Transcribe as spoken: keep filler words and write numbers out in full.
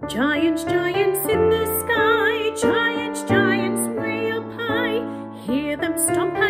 Giants, giants in the sky, giants, giants way up high. Hear them stomp